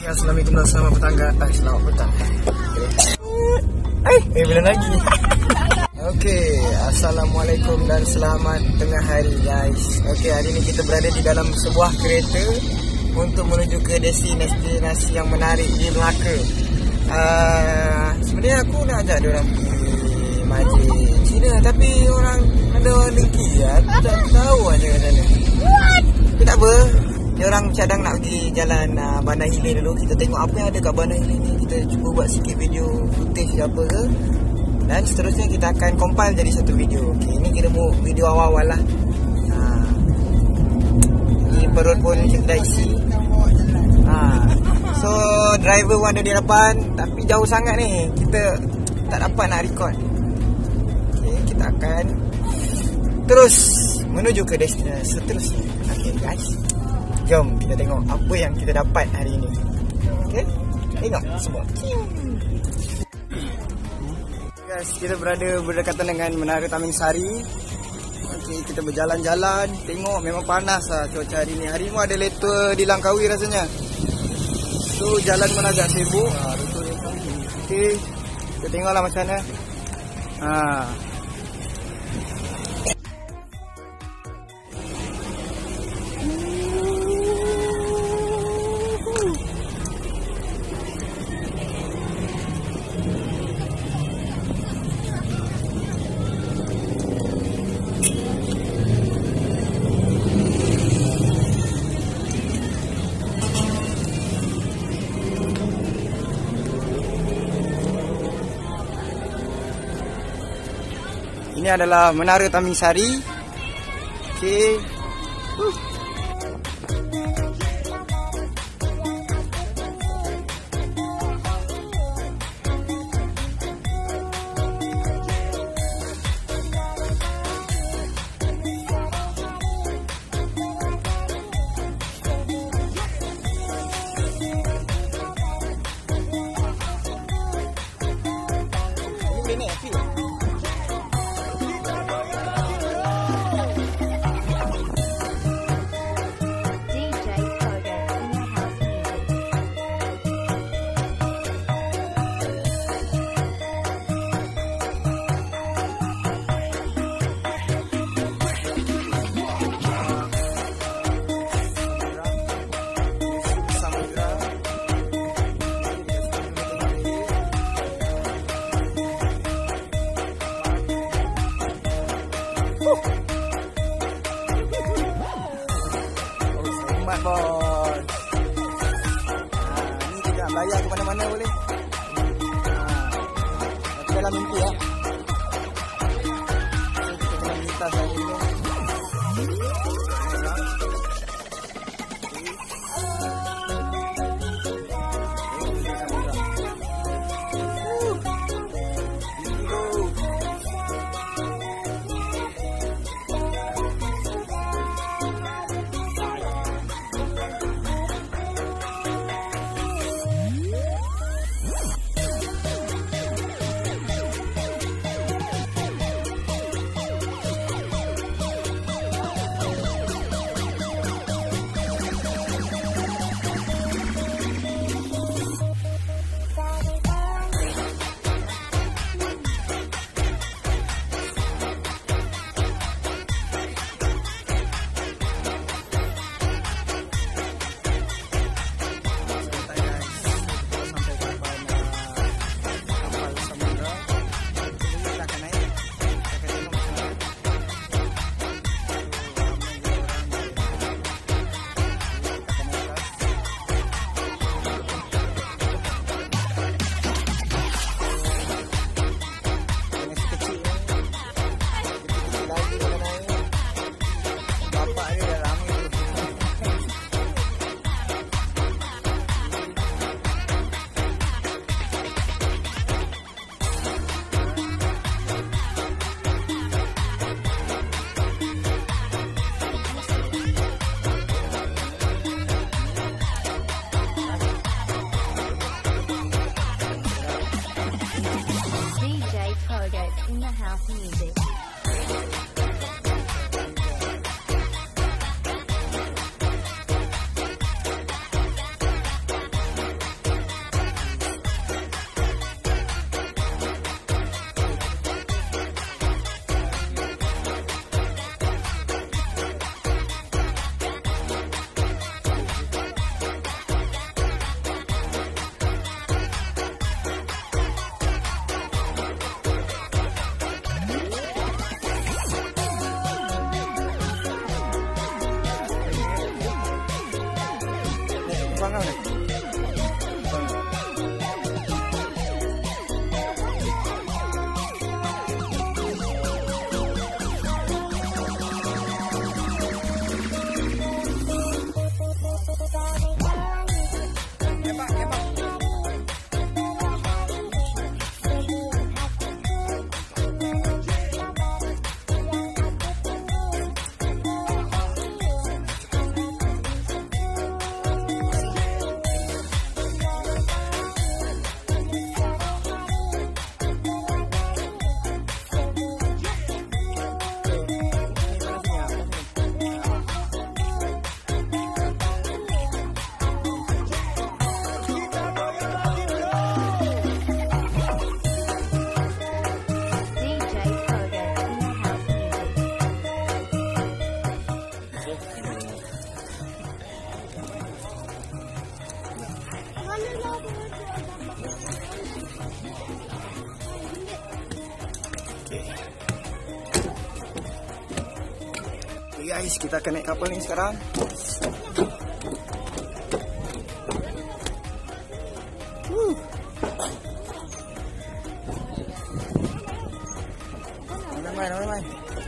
Assalamualaikum dan selamat petang. Selamat petang. Bila lagi? Okey, Assalamualaikum dan selamat tengah hari guys. Okey, hari ni kita berada di dalam sebuah kereta untuk menuju ke destinasi yang menarik di Melaka. Sebenarnya aku nak ajak diorang pergi Majlis Cina, tapi orang ada orang dengki ya. Aku tak tahu aja kat sana. Tapi tak apa. Diorang cadang nak pergi jalan Bandar Hilir dulu. Kita tengok apa yang ada kat Bandar Hilir ni. Kita cuba buat sikit video footage ke apa ke. Dan seterusnya kita akan compile jadi satu video. Okay, ini kita mau video awal-awal lah. Ni perut pun kita dah isi. So driver pun ada di depan, tapi jauh sangat ni, kita tak dapat nak record. Okay, kita akan terus menuju ke destinasi seterusnya. Okay guys, jom kita tengok apa yang kita dapat hari ini. Okay, tengok semua. Guys, kita berada berdekatan dengan Menara Taming Sari. Okay, kita berjalan-jalan. Tengok memang panas lah cuaca hari ni. Hari ni ada letter di Langkawi rasanya. So jalan pun agak sibuk. Okay, kita tengoklah macam mana. Ini adalah Menara Taming Sari. Okey. Ini api. Selamat bos. Ni kita nak belayar ke mana-mana boleh. Tapi dalam mimpi ya. Kita dalam lintas hari ni. Panggang dah. Guys, kita akan naik kapal ni sekarang. Main.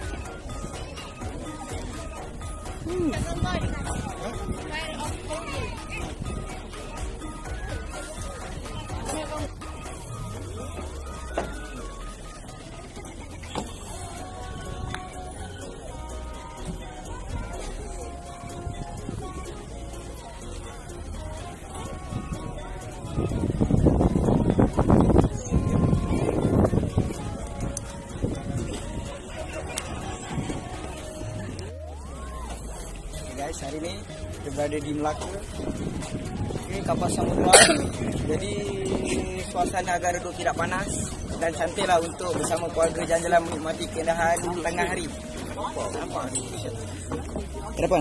Guys, hari ni kita berada di Melaka. Ini kapal samudera. Jadi suasana agak redup, tidak panas dan cantiklah untuk bersama keluarga jalan-jalan menikmati keindahan tengah hari. Nampak? Ke depan.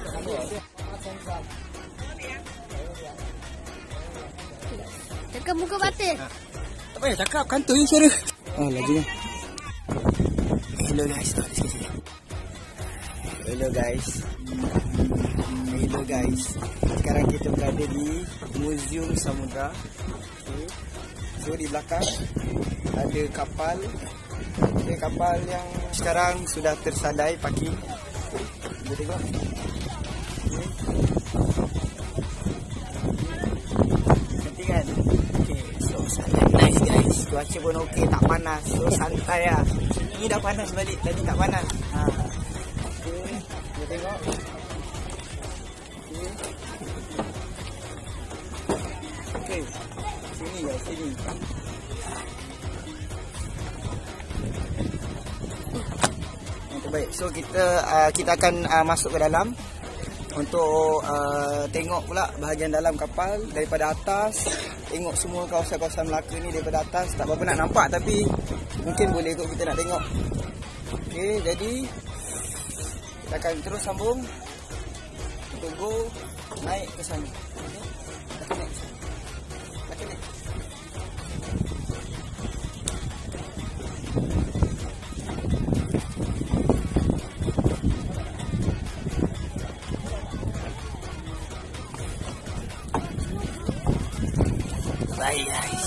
Cakap muka batin. Tak payah cakap, kantor ni suara. Lajunya. Hello guys, Hello guys. Sekarang kita berada di Museum Samudra. Okay. So di belakang ada kapal. Ada kapal yang sekarang sudah tersadai parking. Kita tengok. Okay. Cantik kan? Okay, so sangat nice guys. Cuaca pun okey, tak panas. So santai lah. Ini dah panas balik, tadi tak panas. Okay, kita tengok. Okay, sini guys, sini. Yang terbaik. So kita akan masuk ke dalam untuk tengok pula bahagian dalam kapal daripada atas. Tengok semua kawasan-kawasan Melaka ni daripada atas. Tak berapa nak nampak tapi mungkin boleh kot kita nak tengok. Okay, jadi kita akan terus sambung untuk go naik ke sana. Okay, naik ke sana. Bye guys.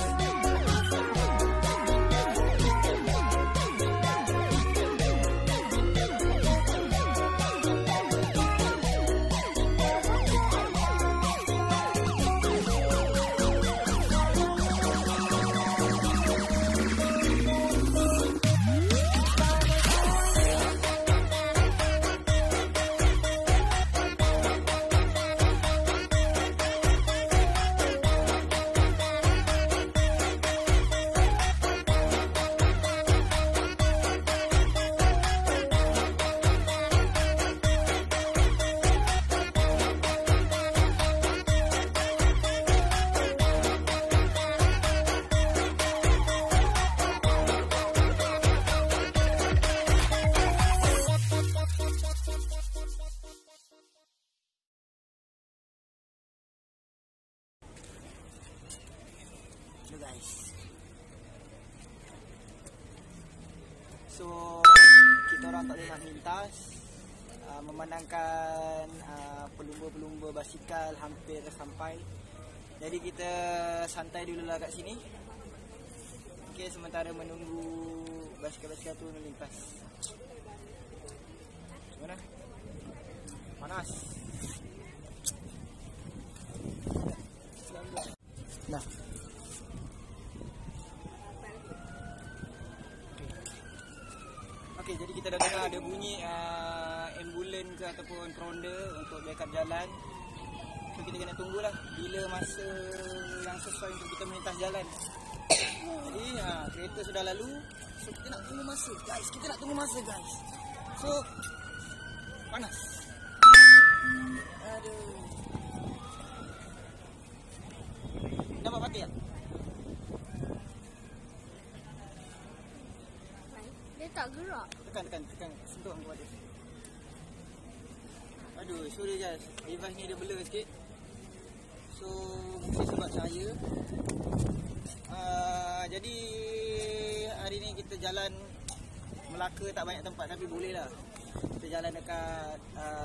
Guys, so kita orang tak boleh nak melintas memandangkan pelumba-pelumba berbasikal hampir sampai. Jadi kita santai dulu lah kat sini. Okey, sementara menunggu basikal-basikal tu melintas. Mana? Panas. Nah. Okey, jadi kita dah dengar ada bunyi ambulan ke ataupun ronda untuk backup jalan. So kita kena tunggulah bila masa yang sesuai untuk kita melintas jalan. Jadi kereta sudah lalu. So kita nak tunggu masa guys. So panas. Aduh. Nampak mati tak? Dia tak gerak. Tekan. Sentuh aku ada. Aduh, sorry guys. Device ni dia blur sikit. So, mungkin sebab cahaya. Jadi, hari ni kita jalan Melaka tak banyak tempat tapi boleh lah. Kita jalan dekat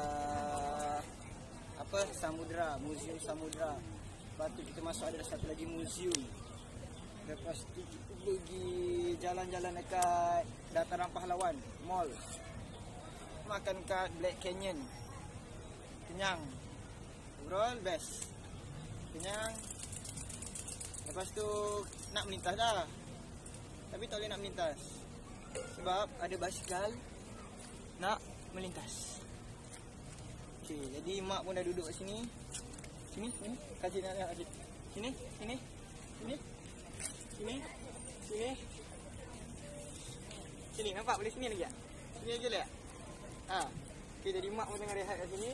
Samudra, Museum Samudra. Lepas tu kita masuk ada satu lagi museum. Lepas tu kita pergi jalan-jalan dekat Dataran Pahlawan Mall. Makan kat Black Canyon. Kenyang. Overall best. Kenyang. Lepas tu nak melintas dah. Tapi tak boleh nak melintas sebab ada basikal nak melintas. Okey, jadi mak pun dah duduk kat sini. Sini. Kasih nak kasih. Sini. Sini nampak boleh sini lagi tak? Sini aja lah. Okey, jadi mak pun tengah rehat kat sini.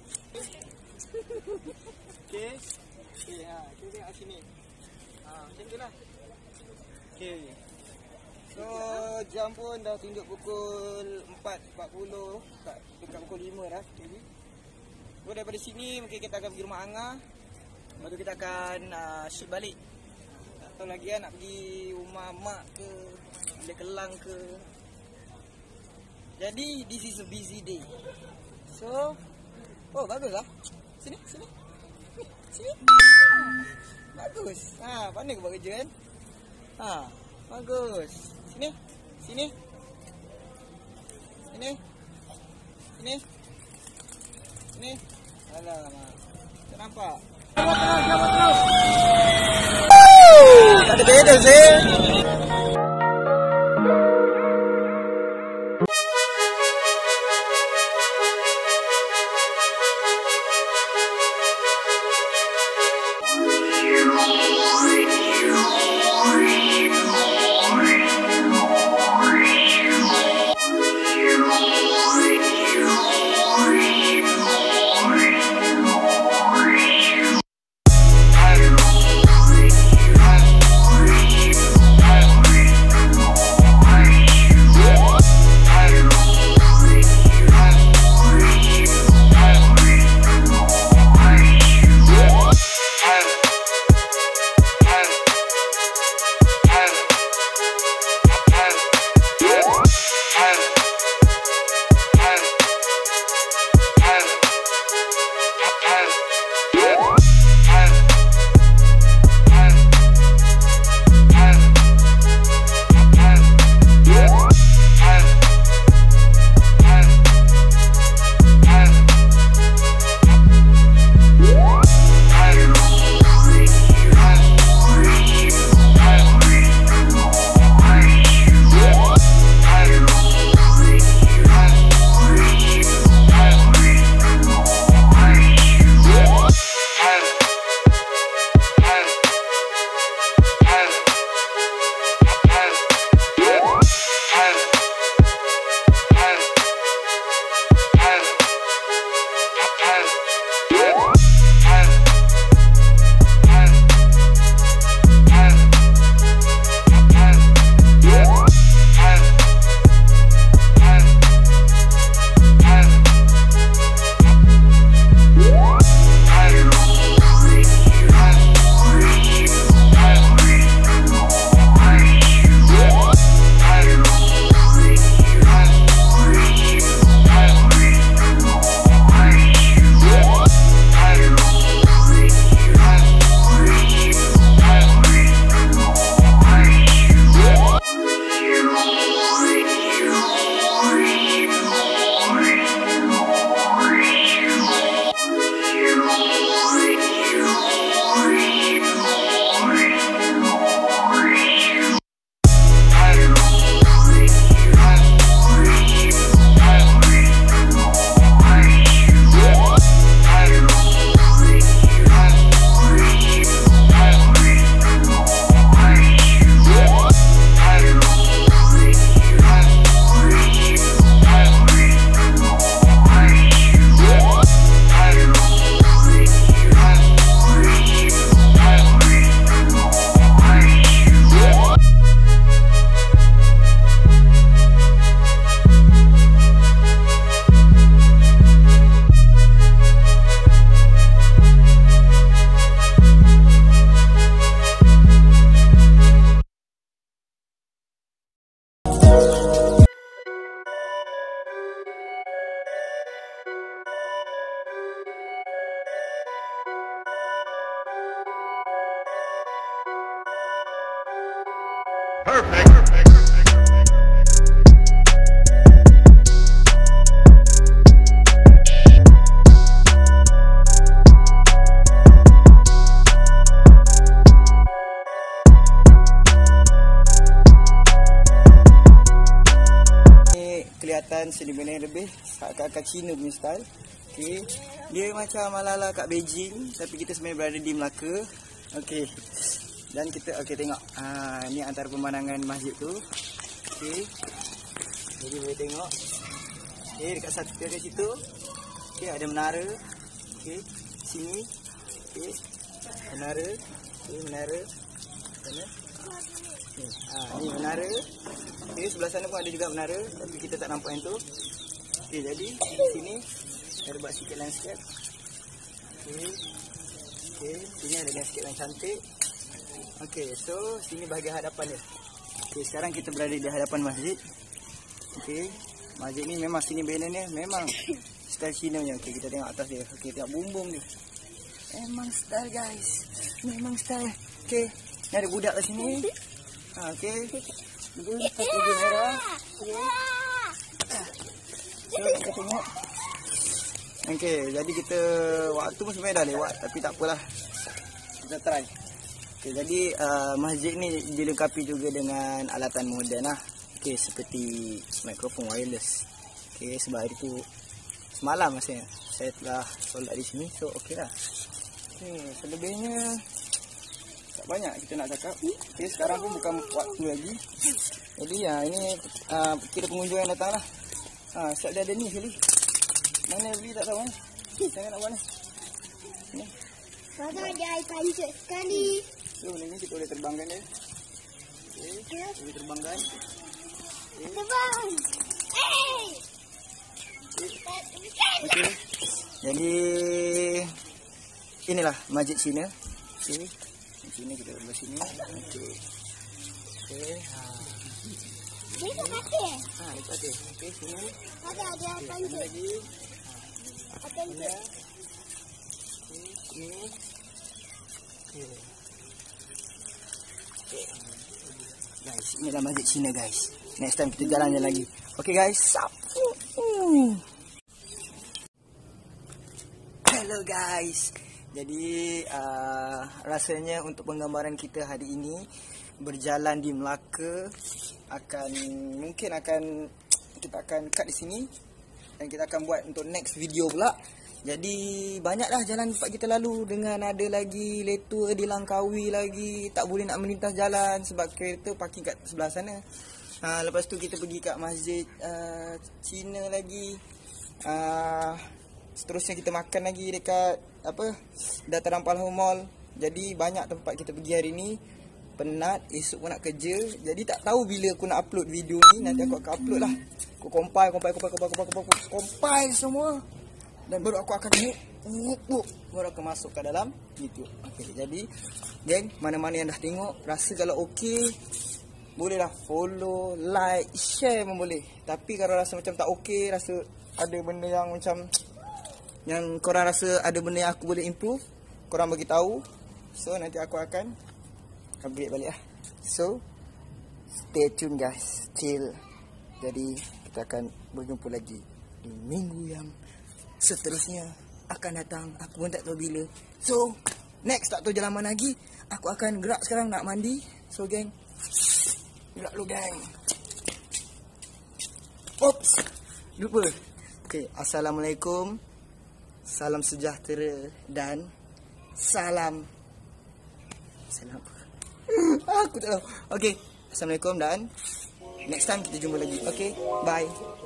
Okey. Kita tengok kat sini. Macam tu lah. Okey. So, jam pun dah tunjuk pukul 4.40 dekat pukul 5 dah. So, daripada sini mungkin kita akan pergi rumah Angah. Lepas tu kita akan shoot balik. Tak tahu lagi nak pergi rumah mak ke, Balik Kelang ke. Jadi, this is a busy day. So, bagus lah. Sini. Bagus. Pandai ke buat kerja kan? Bagus. Sini. Alamak. Tak nampak. Tak ada beda sih. Kelihatan sentimen lebih kat Cina punya style. Okey. Dia macam ala-ala kat Beijing tapi kita sebenarnya berada di Melaka. Okey. Dan kita tengok. Ni antara pemandangan masjid tu. Okey. Jadi boleh tengok. Okey, dekat satu dekat situ. Okey, ada menara. Okey. Sini. Okey. Menara. Okey, menara. Sana. Ni menara. Okay, sebelah sana pun ada juga menara tapi kita tak nampak yang tu. Okay, jadi di sini ada buat sikit landscape. Okay, sini ada landscape yang cantik. Okay, so sini bahagian hadapan dia. Okay, sekarang kita berada di hadapan masjid. Okay, masjid ni memang sini banner ni memang style Cina nya. Okay, kita tengok atas dia. Okay, tengok bumbung dia. Memang style guys. Memang style. Okay, ni ada budak kat sini. Okay. Ini pakai baju merah. Kita tengok. Okey, jadi kita waktu pun sebenarnya dah lewat tapi tak apalah. Kita try. Okey, jadi masjid ni dilengkapi juga dengan alatan moden lah. Okey, seperti mikrofon wireless. Okey, sebab hari tu semalam maksudnya saya telah solat di sini, so okeylah. Okey, selebihnya tak banyak kita nak cakap. Okay, sekarang pun bukan waktu lagi. Jadi ini kira pengunjung yang datang lah. Siap dia ada ni sekali. Mana beli tak tahu. Saya nak buat ni. Ni. Ada air pancit sekali. So ni kita boleh terbangkan dia. Okay, boleh terbangkan. Okay. Terbang. Okay. Jadi inilah masjid Cina. Okay. Sini kita belah sini. Okey. Okey. Dia tak pakai. Dia pakai. Okey, sini. Ada pancit. Lagi. Pancit. Okey, sini. Okey. Okey. Guys, inilah masjid Cina guys. Next time kita jalan lagi. Okey guys. Hello guys. Jadi rasanya untuk penggambaran kita hari ini berjalan di Melaka kita akan cut di sini dan kita akan buat untuk next video pula. Jadi banyaklah jalan tempat kita lalu dengan ada lagi letua dilangkaui lagi, tak boleh nak melintas jalan sebab kereta parking kat sebelah sana. Lepas tu kita pergi kat masjid Cina lagi. Seterusnya kita makan lagi dekat Dataran Palho Mall. Jadi banyak tempat kita pergi hari ni. Penat, esok pun nak kerja. Jadi tak tahu bila aku nak upload video ni. Nanti aku akan upload lah. Aku compile semua. Dan baru aku akan baru aku masuk ke dalam YouTube. Okay, jadi geng, mana-mana yang dah tengok, rasa kalau okey, bolehlah follow, like, share pun boleh. Tapi kalau rasa macam tak okey, rasa ada benda yang macam yang korang rasa ada benda yang aku boleh improve, korang bagi tahu. So nanti aku akan upgrade balik lah. So stay tune guys. Jadi kita akan berjumpa lagi di minggu yang seterusnya akan datang. Aku pun tak tahu bila. So next tak tahu jalan mana lagi. Aku akan gerak sekarang nak mandi. So geng, gerak lu geng. Oops, lupa. Okay, assalamualaikum, salam sejahtera dan salam aku tak tahu. Okay, assalamualaikum dan next time kita jumpa lagi. Okay, bye.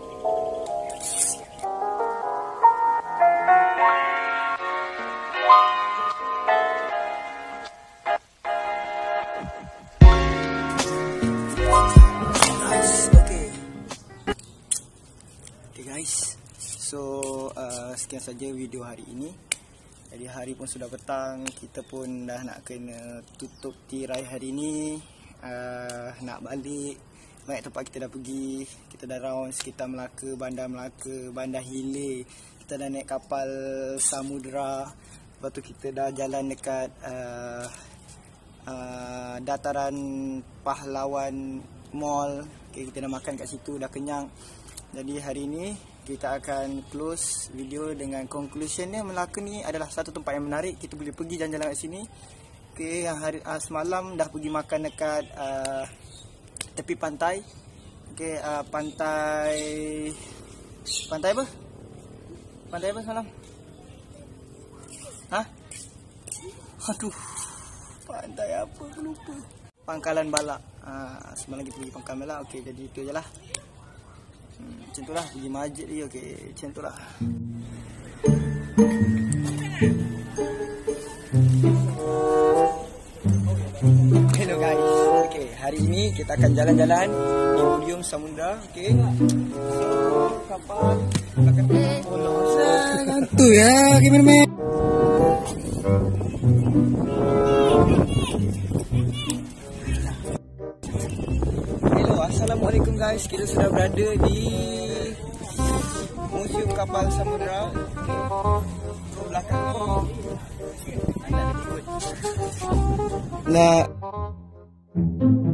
Guys, so sekian saja video hari ini. Jadi hari pun sudah petang, kita pun dah nak kena tutup tirai hari ini. Nak balik, banyak tempat kita dah pergi. Kita dah round sekitar Melaka, Bandar Hilir. Kita dah naik kapal Samudra. Lepas tu kita dah jalan dekat Dataran Pahlawan Mall. Okay, kita dah makan kat situ, dah kenyang. Jadi hari ini kita akan close video dengan conclusionnya. Melaka ni adalah satu tempat yang menarik. Kita boleh pergi jalan-jalan kat sini. Okay, yang hari semalam dah pergi makan dekat tepi pantai. Okay, pantai apa? Pantai apa semalam? Hah? Aduh, pantai apa? Aku lupa. Pangkalan Balak. Semalam kita pergi Pangkalan Balak. Okey, jadi itu je lah. Macam tu lah. Pergi masjid dia. Okey, macam tu lah. Hello guys. Okey, hari ini kita akan jalan-jalan di Museum Samudra. Okey. So, kapal akan tu ya, kameraman. Assalamualaikum guys, kita sudah berada di Museum Kapal Samudra. Belakang anda ikut. Nah.